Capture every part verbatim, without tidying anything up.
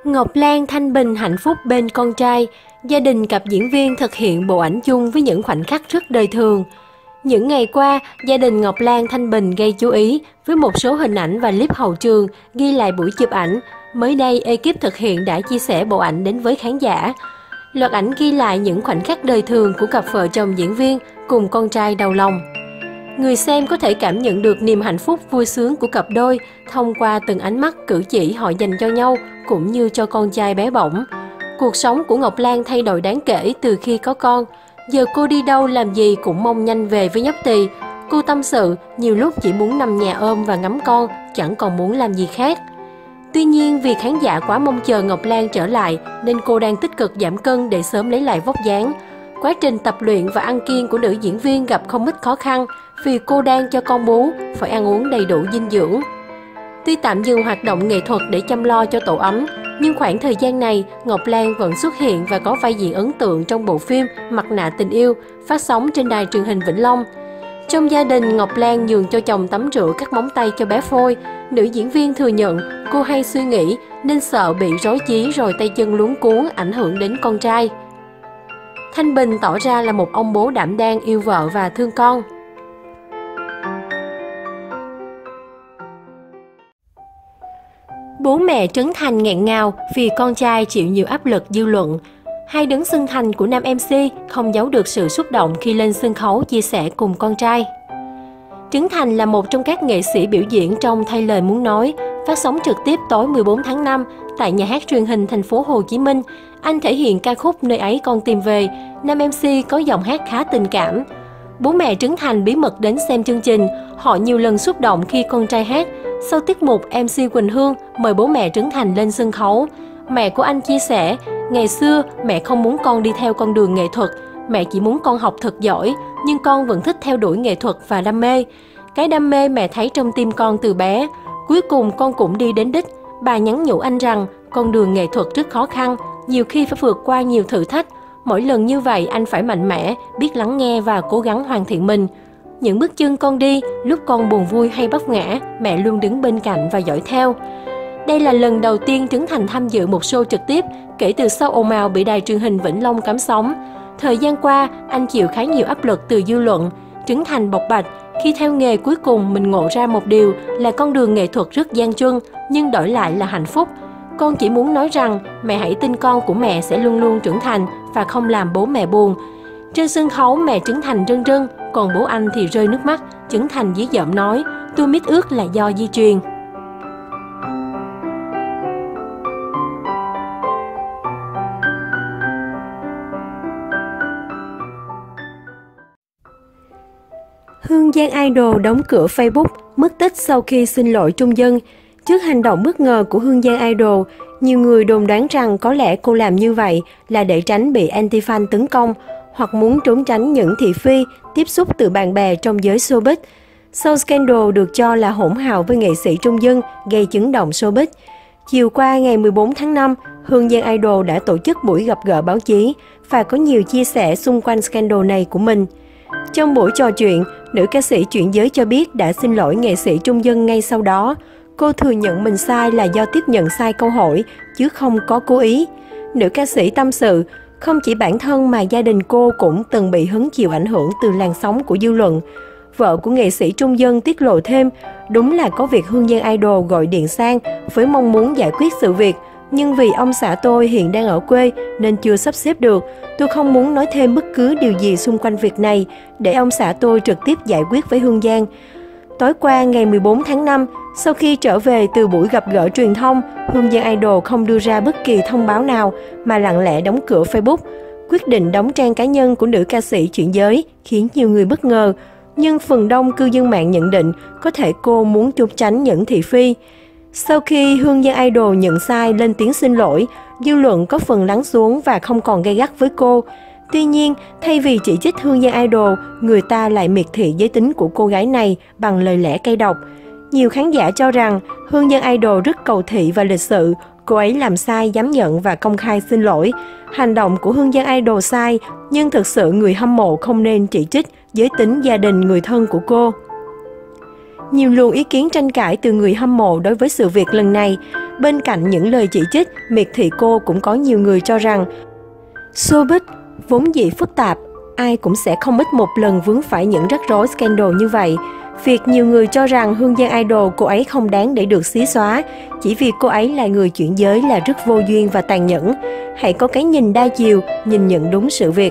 Ngọc Lan thanh bình hạnh phúc bên con trai, gia đình cặp diễn viên thực hiện bộ ảnh chung với những khoảnh khắc rất đời thường. Những ngày qua, gia đình Ngọc Lan thanh bình gây chú ý với một số hình ảnh và clip hậu trường ghi lại buổi chụp ảnh. Mới đây, ekip thực hiện đã chia sẻ bộ ảnh đến với khán giả. Loạt ảnh ghi lại những khoảnh khắc đời thường của cặp vợ chồng diễn viên cùng con trai đầu lòng. Người xem có thể cảm nhận được niềm hạnh phúc vui sướng của cặp đôi thông qua từng ánh mắt cử chỉ họ dành cho nhau cũng như cho con trai bé bỏng. Cuộc sống của Ngọc Lan thay đổi đáng kể từ khi có con. Giờ cô đi đâu làm gì cũng mong nhanh về với nhóc tỳ. Cô tâm sự nhiều lúc chỉ muốn nằm nhà ôm và ngắm con, chẳng còn muốn làm gì khác. Tuy nhiên vì khán giả quá mong chờ Ngọc Lan trở lại nên cô đang tích cực giảm cân để sớm lấy lại vóc dáng. Quá trình tập luyện và ăn kiêng của nữ diễn viên gặp không ít khó khăn vì cô đang cho con bú, phải ăn uống đầy đủ dinh dưỡng. Tuy tạm dừng hoạt động nghệ thuật để chăm lo cho tổ ấm, nhưng khoảng thời gian này, Ngọc Lan vẫn xuất hiện và có vai diễn ấn tượng trong bộ phim Mặt nạ tình yêu, phát sóng trên đài truyền hình Vĩnh Long. Trong gia đình, Ngọc Lan nhường cho chồng tắm rửa các móng tay cho bé Phôi. Nữ diễn viên thừa nhận cô hay suy nghĩ nên sợ bị rối trí rồi tay chân luống cuống ảnh hưởng đến con trai. Thanh Bình tỏ ra là một ông bố đảm đang, yêu vợ và thương con. Bố mẹ Trấn Thành nghẹn ngào vì con trai chịu nhiều áp lực dư luận. Hai đấng xưng thành của nam em xê không giấu được sự xúc động khi lên sân khấu chia sẻ cùng con trai. Trấn Thành là một trong các nghệ sĩ biểu diễn trong Thay lời muốn nói, phát sóng trực tiếp tối mười bốn tháng năm tại nhà hát truyền hình thành phố Hồ Chí Minh. Anh thể hiện ca khúc Nơi ấy con tìm về. Nam em xê có giọng hát khá tình cảm. Bố mẹ Trấn Thành bí mật đến xem chương trình. Họ nhiều lần xúc động khi con trai hát. Sau tiết mục, em xê Quỳnh Hương mời bố mẹ Trấn Thành lên sân khấu. Mẹ của anh chia sẻ, ngày xưa mẹ không muốn con đi theo con đường nghệ thuật. Mẹ chỉ muốn con học thật giỏi, nhưng con vẫn thích theo đuổi nghệ thuật và đam mê. Cái đam mê mẹ thấy trong tim con từ bé. Cuối cùng con cũng đi đến đích. Bà nhắn nhủ anh rằng con đường nghệ thuật rất khó khăn, nhiều khi phải vượt qua nhiều thử thách. Mỗi lần như vậy anh phải mạnh mẽ, biết lắng nghe và cố gắng hoàn thiện mình. Những bước chân con đi, lúc con buồn vui hay vấp ngã, mẹ luôn đứng bên cạnh và dõi theo. Đây là lần đầu tiên Trấn Thành tham dự một show trực tiếp kể từ sau ồn ào bị đài truyền hình Vĩnh Long cấm sóng. Thời gian qua, anh chịu khá nhiều áp lực từ dư luận. Trấn Thành bộc bạch, khi theo nghề cuối cùng mình ngộ ra một điều là con đường nghệ thuật rất gian truân, nhưng đổi lại là hạnh phúc. Con chỉ muốn nói rằng mẹ hãy tin con của mẹ sẽ luôn luôn trưởng thành và không làm bố mẹ buồn. Trên sân khấu mẹ Trấn Thành rưng rưng, còn bố anh thì rơi nước mắt. Trấn Thành dí dỏm nói, tôi mít ướt là do di truyền. Hương Giang Idol đóng cửa Facebook, mất tích sau khi xin lỗi trung dân. Trước hành động bất ngờ của Hương Giang Idol, nhiều người đồn đoán rằng có lẽ cô làm như vậy là để tránh bị anti-fan tấn công hoặc muốn trốn tránh những thị phi, tiếp xúc từ bạn bè trong giới showbiz. Sau scandal được cho là hỗn hào với nghệ sĩ trung dân gây chấn động showbiz. Chiều qua ngày mười bốn tháng năm, Hương Giang Idol đã tổ chức buổi gặp gỡ báo chí và có nhiều chia sẻ xung quanh scandal này của mình. Trong buổi trò chuyện, nữ ca sĩ chuyển giới cho biết đã xin lỗi nghệ sĩ trung dân ngay sau đó. Cô thừa nhận mình sai là do tiếp nhận sai câu hỏi, chứ không có cố ý. Nữ ca sĩ tâm sự, không chỉ bản thân mà gia đình cô cũng từng bị hứng chịu ảnh hưởng từ làn sóng của dư luận. Vợ của nghệ sĩ trung dân tiết lộ thêm, đúng là có việc Hương Giang Idol gọi điện sang với mong muốn giải quyết sự việc. Nhưng vì ông xã tôi hiện đang ở quê nên chưa sắp xếp được, tôi không muốn nói thêm bất cứ điều gì xung quanh việc này, để ông xã tôi trực tiếp giải quyết với Hương Giang. Tối qua ngày mười bốn tháng năm, sau khi trở về từ buổi gặp gỡ truyền thông, Hương Giang Idol không đưa ra bất kỳ thông báo nào mà lặng lẽ đóng cửa Facebook. Quyết định đóng trang cá nhân của nữ ca sĩ chuyển giới khiến nhiều người bất ngờ, nhưng phần đông cư dân mạng nhận định có thể cô muốn trốn tránh những thị phi. Sau khi Hương Giang Idol nhận sai lên tiếng xin lỗi, dư luận có phần lắng xuống và không còn gay gắt với cô. Tuy nhiên, thay vì chỉ trích Hương Giang Idol, người ta lại miệt thị giới tính của cô gái này bằng lời lẽ cay độc. Nhiều khán giả cho rằng Hương Giang Idol rất cầu thị và lịch sự, cô ấy làm sai dám nhận và công khai xin lỗi. Hành động của Hương Giang Idol sai, nhưng thực sự người hâm mộ không nên chỉ trích giới tính gia đình người thân của cô. Nhiều luồng ý kiến tranh cãi từ người hâm mộ đối với sự việc lần này. Bên cạnh những lời chỉ trích, miệt thị cô cũng có nhiều người cho rằng showbiz vốn dĩ phức tạp, ai cũng sẽ không ít một lần vướng phải những rắc rối scandal như vậy. Việc nhiều người cho rằng Hương Giang Idol cô ấy không đáng để được xí xóa, chỉ vì cô ấy là người chuyển giới là rất vô duyên và tàn nhẫn. Hãy có cái nhìn đa chiều, nhìn nhận đúng sự việc.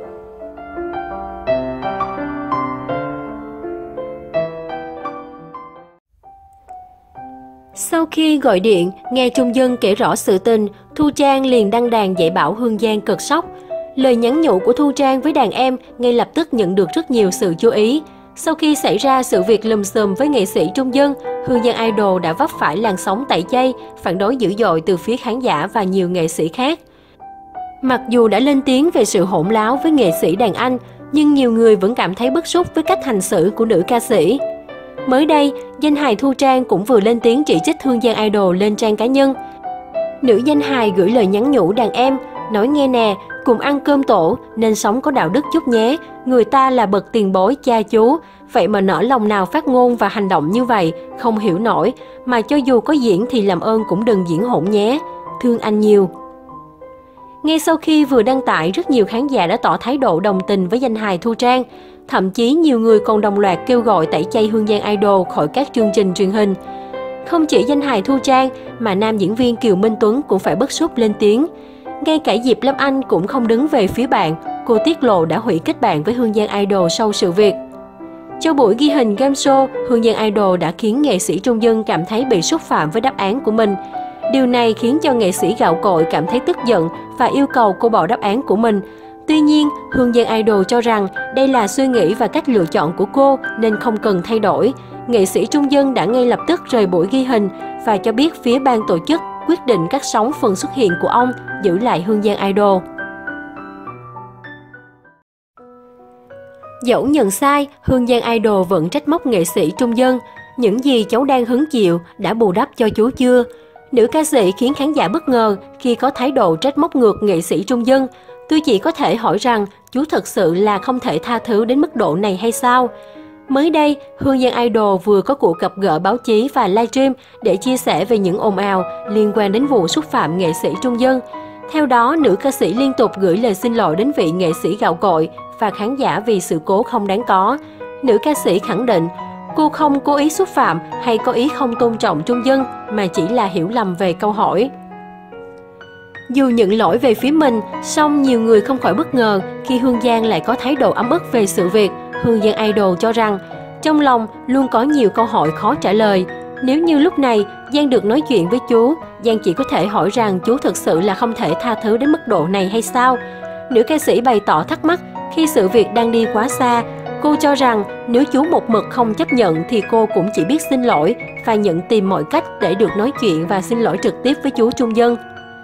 Sau khi gọi điện, nghe Trung Dân kể rõ sự tình, Thu Trang liền đăng đàn dạy bảo Hương Giang cực sốc. Lời nhắn nhủ của Thu Trang với đàn em ngay lập tức nhận được rất nhiều sự chú ý. Sau khi xảy ra sự việc lùm xùm với nghệ sĩ Trung Dân, Hương Giang Idol đã vấp phải làn sóng tẩy chay, phản đối dữ dội từ phía khán giả và nhiều nghệ sĩ khác. Mặc dù đã lên tiếng về sự hỗn láo với nghệ sĩ đàn anh, nhưng nhiều người vẫn cảm thấy bức xúc với cách hành xử của nữ ca sĩ. Mới đây, danh hài Thu Trang cũng vừa lên tiếng chỉ trích Hương Giang Idol lên trang cá nhân. Nữ danh hài gửi lời nhắn nhủ đàn em, nói nghe nè, cùng ăn cơm tổ nên sống có đạo đức chút nhé, người ta là bậc tiền bối cha chú, vậy mà nỡ lòng nào phát ngôn và hành động như vậy, không hiểu nổi, mà cho dù có diễn thì làm ơn cũng đừng diễn hỗn nhé, thương anh nhiều. Ngay sau khi vừa đăng tải, rất nhiều khán giả đã tỏ thái độ đồng tình với danh hài Thu Trang. Thậm chí nhiều người còn đồng loạt kêu gọi tẩy chay Hương Giang Idol khỏi các chương trình truyền hình. Không chỉ danh hài Thu Trang, mà nam diễn viên Kiều Minh Tuấn cũng phải bức xúc lên tiếng. Ngay cả Diệp Lâm Anh cũng không đứng về phía bạn, cô tiết lộ đã hủy kết bạn với Hương Giang Idol sau sự việc. Trong buổi ghi hình game show, Hương Giang Idol đã khiến nghệ sĩ Trung Dân cảm thấy bị xúc phạm với đáp án của mình. Điều này khiến cho nghệ sĩ gạo cội cảm thấy tức giận và yêu cầu cô bỏ đáp án của mình. Tuy nhiên, Hương Giang Idol cho rằng đây là suy nghĩ và cách lựa chọn của cô nên không cần thay đổi. Nghệ sĩ Trung Dân đã ngay lập tức rời buổi ghi hình và cho biết phía ban tổ chức quyết định cắt sóng phần xuất hiện của ông, giữ lại Hương Giang Idol. Dẫu nhận sai, Hương Giang Idol vẫn trách móc nghệ sĩ Trung Dân. Những gì cháu đang hứng chịu đã bù đắp cho chú chưa? Nữ ca sĩ khiến khán giả bất ngờ khi có thái độ trách móc ngược nghệ sĩ Trung Dân. Tôi chỉ có thể hỏi rằng chú thật sự là không thể tha thứ đến mức độ này hay sao? Mới đây, Hương Giang Idol vừa có cuộc gặp gỡ báo chí và livestream để chia sẻ về những ồn ào liên quan đến vụ xúc phạm nghệ sĩ Trung Dân. Theo đó, nữ ca sĩ liên tục gửi lời xin lỗi đến vị nghệ sĩ gạo cội và khán giả vì sự cố không đáng có. Nữ ca sĩ khẳng định, cô không cố ý xúc phạm hay có ý không tôn trọng Trung Dân mà chỉ là hiểu lầm về câu hỏi. Dù nhận lỗi về phía mình, song nhiều người không khỏi bất ngờ khi Hương Giang lại có thái độ ấm ức về sự việc. Hương Giang Idol cho rằng, trong lòng luôn có nhiều câu hỏi khó trả lời. Nếu như lúc này Giang được nói chuyện với chú, Giang chỉ có thể hỏi rằng chú thực sự là không thể tha thứ đến mức độ này hay sao? Nữ ca sĩ bày tỏ thắc mắc khi sự việc đang đi quá xa. Cô cho rằng nếu chú một mực không chấp nhận thì cô cũng chỉ biết xin lỗi và nhận tìm mọi cách để được nói chuyện và xin lỗi trực tiếp với chú Trung Dân.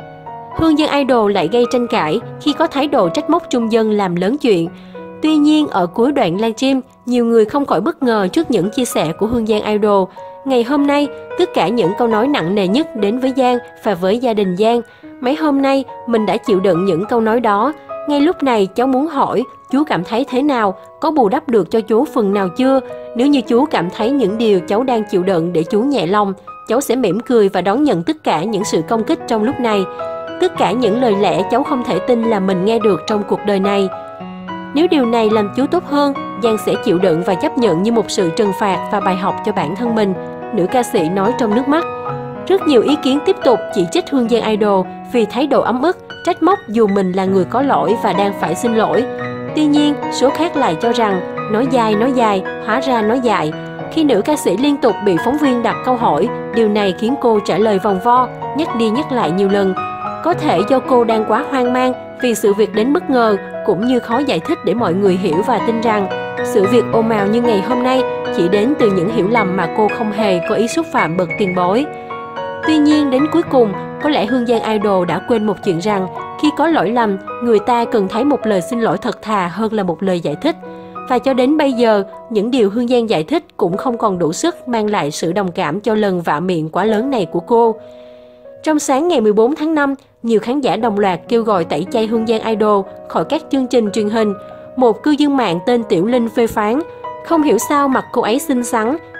Hương Giang Idol lại gây tranh cãi khi có thái độ trách móc Trung Dân làm lớn chuyện. Tuy nhiên, ở cuối đoạn livestream, nhiều người không khỏi bất ngờ trước những chia sẻ của Hương Giang Idol. Ngày hôm nay, tất cả những câu nói nặng nề nhất đến với Giang và với gia đình Giang. Mấy hôm nay, mình đã chịu đựng những câu nói đó. Ngay lúc này, cháu muốn hỏi, chú cảm thấy thế nào? Có bù đắp được cho chú phần nào chưa? Nếu như chú cảm thấy những điều cháu đang chịu đựng để chú nhẹ lòng, cháu sẽ mỉm cười và đón nhận tất cả những sự công kích trong lúc này. Tất cả những lời lẽ cháu không thể tin là mình nghe được trong cuộc đời này. Nếu điều này làm chú tốt hơn, Giang sẽ chịu đựng và chấp nhận như một sự trừng phạt và bài học cho bản thân mình, nữ ca sĩ nói trong nước mắt. Rất nhiều ý kiến tiếp tục chỉ trích Hương Giang Idol vì thái độ ấm ức, trách móc dù mình là người có lỗi và đang phải xin lỗi. Tuy nhiên, số khác lại cho rằng nói dài nói dài, hóa ra nói dại. Khi nữ ca sĩ liên tục bị phóng viên đặt câu hỏi, điều này khiến cô trả lời vòng vo, nhắc đi nhắc lại nhiều lần. Có thể do cô đang quá hoang mang vì sự việc đến bất ngờ, cũng như khó giải thích để mọi người hiểu và tin rằng sự việc ồn ào như ngày hôm nay chỉ đến từ những hiểu lầm mà cô không hề có ý xúc phạm bậc tiền bối. Tuy nhiên, đến cuối cùng, có lẽ Hương Giang Idol đã quên một chuyện rằng khi có lỗi lầm, người ta cần thấy một lời xin lỗi thật thà hơn là một lời giải thích. Và cho đến bây giờ, những điều Hương Giang giải thích cũng không còn đủ sức mang lại sự đồng cảm cho lần vạ miệng quá lớn này của cô. Trong sáng ngày mười bốn tháng năm, nhiều khán giả đồng loạt kêu gọi tẩy chay Hương Giang Idol khỏi các chương trình truyền hình. Một cư dân mạng tên Tiểu Linh phê phán, không hiểu sao mặt cô ấy xinh xắn,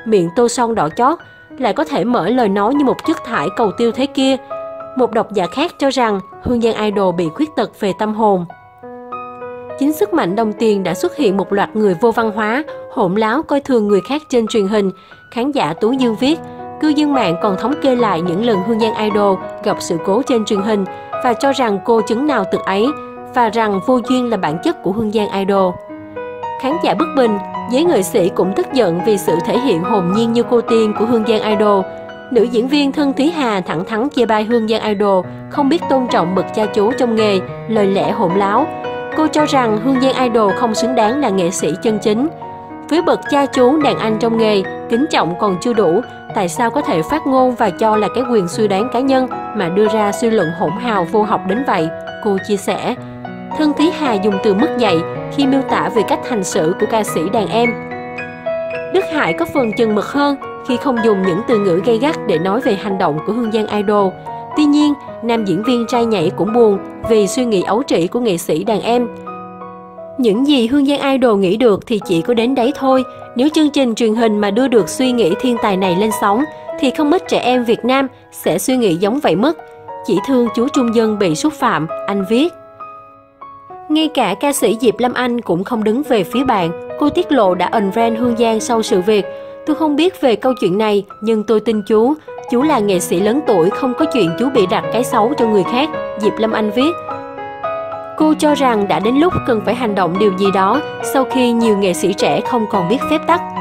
miệng tô son đỏ chót, lại có thể mở lời nói như một chất thải cầu tiêu thế kia. Một độc giả khác cho rằng Hương Giang Idol bị khuyết tật về tâm hồn. Chính sức mạnh đồng tiền đã xuất hiện một loạt người vô văn hóa, hỗn láo coi thường người khác trên truyền hình. Khán giả Tú Dương viết, cư dân mạng còn thống kê lại những lần Hương Giang Idol gặp sự cố trên truyền hình và cho rằng cô chứng nào tật ấy, và rằng vô duyên là bản chất của Hương Giang Idol. Khán giả bất bình, giới nghệ sĩ cũng tức giận vì sự thể hiện hồn nhiên như cô tiên của Hương Giang Idol. Nữ diễn viên Thân Thúy Hà thẳng thắn chê bai Hương Giang Idol không biết tôn trọng bậc cha chú trong nghề, lời lẽ hỗn láo. Cô cho rằng Hương Giang Idol không xứng đáng là nghệ sĩ chân chính. Với bậc cha chú đàn anh trong nghề, kính trọng còn chưa đủ, tại sao có thể phát ngôn và cho là cái quyền suy đoán cá nhân mà đưa ra suy luận hỗn hào vô học đến vậy, cô chia sẻ. Thân Thúy Hà dùng từ mất dạy khi miêu tả về cách hành xử của ca sĩ đàn em. Đức Hải có phần chừng mực hơn khi không dùng những từ ngữ gay gắt để nói về hành động của Hương Giang Idol. Tuy nhiên, nam diễn viên trai nhảy cũng buồn vì suy nghĩ ấu trĩ của nghệ sĩ đàn em. Những gì Hương Giang Idol nghĩ được thì chỉ có đến đấy thôi. Nếu chương trình truyền hình mà đưa được suy nghĩ thiên tài này lên sóng, thì không ít trẻ em Việt Nam sẽ suy nghĩ giống vậy mất. Chỉ thương chú Trung Dân bị xúc phạm, anh viết. Ngay cả ca sĩ Diệp Lâm Anh cũng không đứng về phía bạn. Cô tiết lộ đã unfriend Hương Giang sau sự việc. Tôi không biết về câu chuyện này, nhưng tôi tin chú. Chú là nghệ sĩ lớn tuổi, không có chuyện chú bị đặt cái xấu cho người khác, Diệp Lâm Anh viết. Cô cho rằng đã đến lúc cần phải hành động điều gì đó sau khi nhiều nghệ sĩ trẻ không còn biết phép tắc.